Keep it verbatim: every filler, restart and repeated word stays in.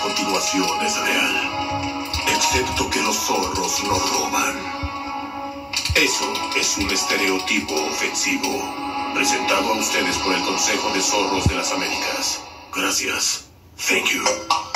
continuación es real. Excepto que los zorros no roban. Eso es un estereotipo ofensivo. Presentado a ustedes por el Consejo de Zorros de las Américas. Gracias. Thank you.